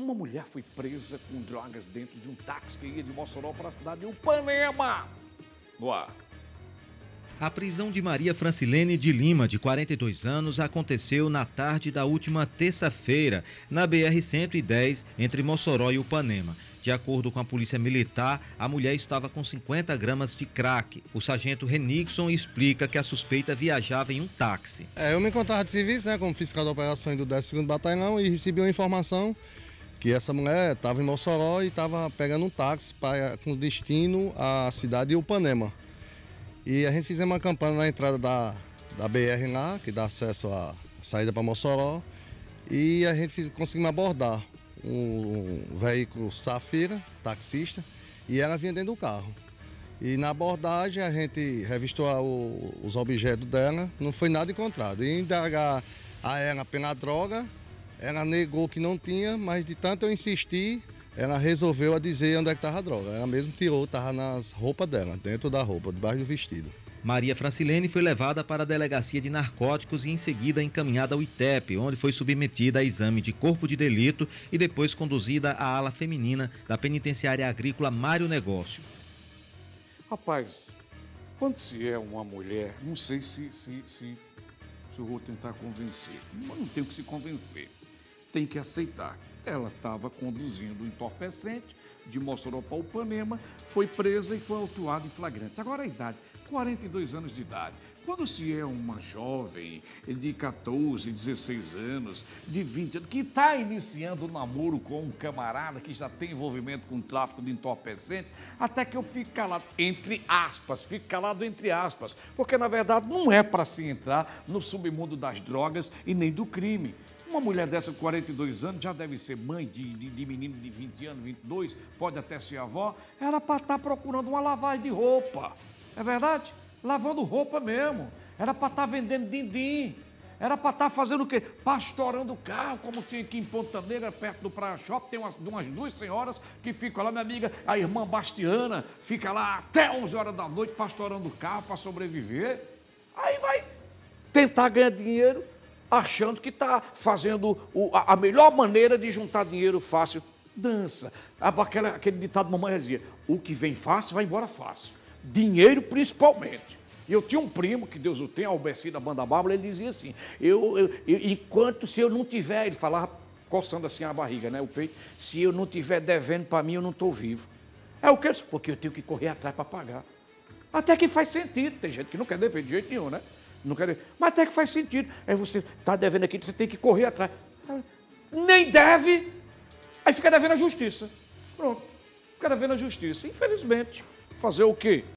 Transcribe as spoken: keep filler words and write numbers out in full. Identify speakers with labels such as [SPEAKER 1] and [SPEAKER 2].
[SPEAKER 1] Uma mulher foi presa com drogas dentro de um táxi que ia de Mossoró para a cidade de Upanema. No ar.
[SPEAKER 2] A prisão de Maria Francilene de Lima, de quarenta e dois anos, aconteceu na tarde da última terça-feira, na B R cento e dez, entre Mossoró e Upanema. De acordo com a Polícia Militar, a mulher estava com cinquenta gramas de crack. O sargento Renixon explica que a suspeita viajava em um táxi.
[SPEAKER 3] É, eu me encontrava de serviço, né, como fiscal de operações do décimo segundo Batalhão, e recebi uma informação que essa mulher estava em Mossoró e estava pegando um táxi para, com destino à cidade de Upanema. E a gente fizemos uma campanha na entrada da, da B R lá, que dá acesso à saída para Mossoró, e a gente fez, conseguimos abordar um, um veículo Safira, taxista, e ela vinha dentro do carro. E na abordagem a gente revistou o, os objetos dela, não foi nada encontrado. E indagar a ela pela droga, ela negou que não tinha, mas de tanto eu insistir, ela resolveu a dizer onde é que estava a droga. Ela mesmo tirou, estava nas roupas dela, dentro da roupa, debaixo do vestido.
[SPEAKER 2] Maria Francilene foi levada para a Delegacia de Narcóticos e em seguida encaminhada ao I T E P, onde foi submetida a exame de corpo de delito e depois conduzida à ala feminina da Penitenciária Agrícola Mário Negócio.
[SPEAKER 1] Rapaz, quando se é uma mulher, não sei se, se, se, se eu vou tentar convencer, mas não tenho que se convencer, tem que aceitar. Ela estava conduzindo um entorpecente de Mossoró para Upanema, foi presa e foi autuada em flagrante. Agora a idade, quarenta e dois anos de idade. Quando se é uma jovem de quatorze, dezesseis anos, de vinte anos, que está iniciando o namoro com um camarada que já tem envolvimento com tráfico de entorpecente, até que eu fico calado, entre aspas, fico calado entre aspas, porque na verdade não é para se entrar no submundo das drogas e nem do crime. Uma mulher dessa com quarenta e dois anos, já deve ser mãe de, de, de menino de vinte anos, vinte e dois, pode até ser avó, era para estar procurando uma lavagem de roupa. É verdade? Lavando roupa mesmo. Era para estar vendendo din-din. Era para estar fazendo o quê? Pastorando o carro, como tinha aqui em Ponta Negra, perto do Praia Shopping. Tem umas, umas duas senhoras que ficam lá, minha amiga, a irmã Bastiana, fica lá até onze horas da noite pastorando o carro para sobreviver. Aí vai tentar ganhar dinheiro, achando que está fazendo o, a, a melhor maneira de juntar dinheiro fácil. Dança. Aquela, aquele ditado mamãe dizia, o que vem fácil vai embora fácil. Dinheiro principalmente. E eu tinha um primo, que Deus o tenha, Albeci da Banda Bárbara, ele dizia assim, eu, eu, eu, enquanto se eu não tiver, ele falava coçando assim a barriga, né, o peito, se eu não tiver devendo para mim, eu não estou vivo. É o que? Porque eu tenho que correr atrás para pagar. Até que faz sentido, tem gente que não quer dever de jeito nenhum, né? Não quer, mas até que faz sentido. Aí você está devendo aqui, você tem que correr atrás. Nem deve, aí fica devendo a justiça. Pronto, fica devendo a justiça. Infelizmente, fazer o quê?